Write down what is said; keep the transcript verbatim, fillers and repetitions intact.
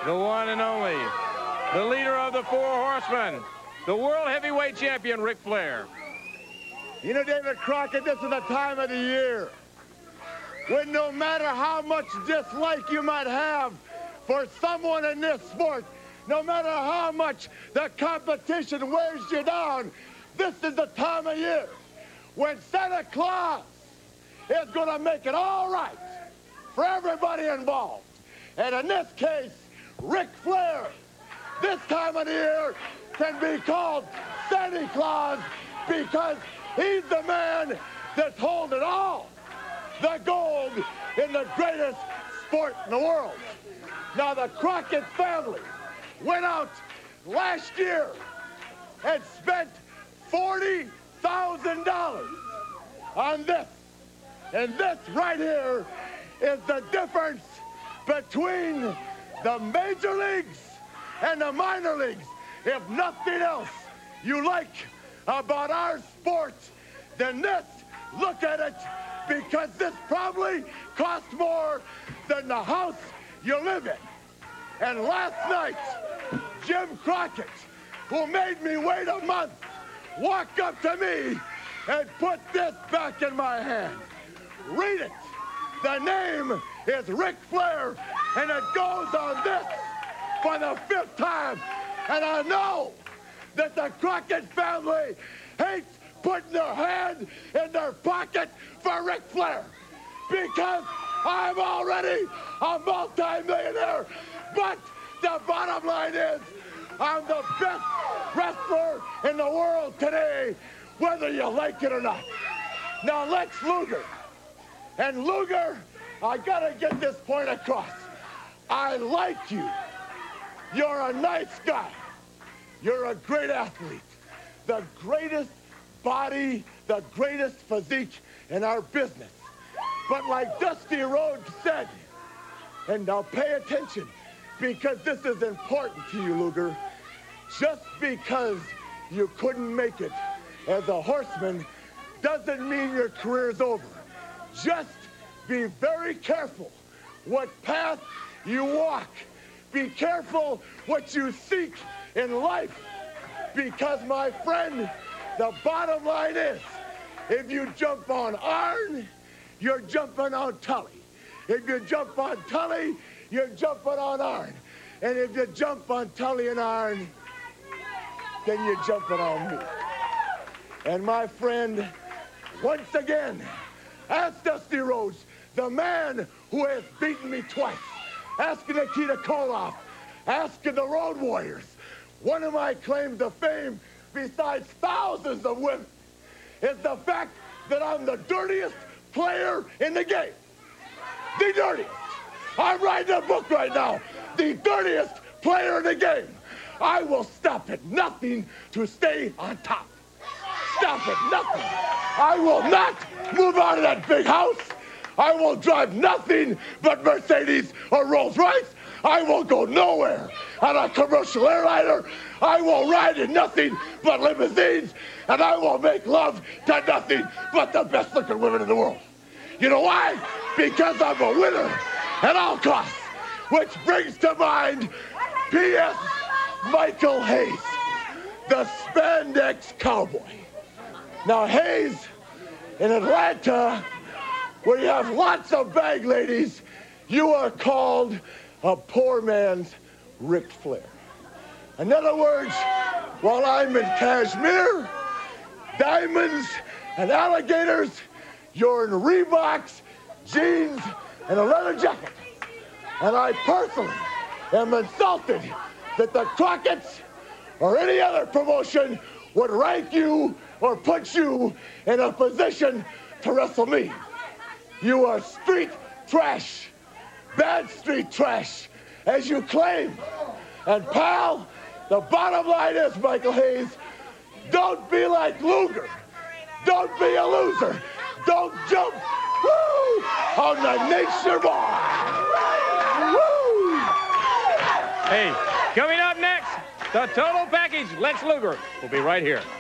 the one and only, the leader of the Four Horsemen, the World Heavyweight Champion, Ric Flair. You know, David Crockett, this is the time of the year when no matter how much dislike you might have for someone in this sport, no matter how much the competition wears you down, this is the time of year when Santa Claus is going to make it all right for everybody involved. And in this case, Ric Flair, this time of the year, can be called Santa Claus because he's the man that's holding all the gold in the greatest sport in the world. Now, the Crockett family went out last year and spent forty thousand dollars on this. And this right here is the difference between the major leagues and the minor leagues. If nothing else you like about our sport, then this, look at it, because this probably costs more than the house you live in. And last night, Jim Crockett, who made me wait a month, walked up to me and put this back in my hand. Read it. The name is Ric Flair, and it goes on this for the fifth time. And I know that the Crockett family hates putting their hand in their pocket for Ric Flair, because I'm already a multi-millionaire. But the bottom line is, I'm the best wrestler in the world today, whether you like it or not. Now, Lex Luger. And Luger, I gotta get this point across. I like you. You're a nice guy. You're a great athlete. The greatest body, the greatest physique in our business. But like Dusty Rhodes said, and now pay attention, because this is important to you, Luger, just because you couldn't make it as a horseman doesn't mean your career's over. Just be very careful what path you walk. Be careful what you seek in life, because, my friend, the bottom line is, if you jump on Arn, you're jumping on Tully. If you jump on Tully, you're jumping on Arn. And if you jump on Tully and Arn, then you're jumping on me. And my friend, once again, ask Dusty Rhodes, the man who has beaten me twice. Ask Nikita Koloff. Ask the Road Warriors. One of my claims to fame, besides thousands of women, is the fact that I'm the dirtiest player in the game. The dirtiest. I'm writing a book right now. The dirtiest player in the game. I will stop at nothing to stay on top. Stop at nothing. I will not move out of that big house. I will drive nothing but Mercedes or Rolls Royce. I will go nowhere on a commercial airliner. I will ride in nothing but limousines, and I will make love to nothing but the best looking women in the world. You know why? Because I'm a winner at all costs. Which brings to mind P S Michael Hayes, the spandex cowboy. Now, Hayes, in Atlanta, where you have lots of bag ladies, you are called a poor man's Ric Flair. In other words, while I'm in cashmere, diamonds, and alligators, you're in Reeboks, jeans, and a leather jacket. And I personally am insulted that the Crockett's or any other promotion would rank you or put you in a position to wrestle me. You are street trash, bad street trash, as you claim. And pal, the bottom line is, Michael Hayes, don't be like Luger. Don't be a loser. Don't jump woo, on the nature bar. Woo! Hey, coming up next, the total package. Lex Luger will be right here.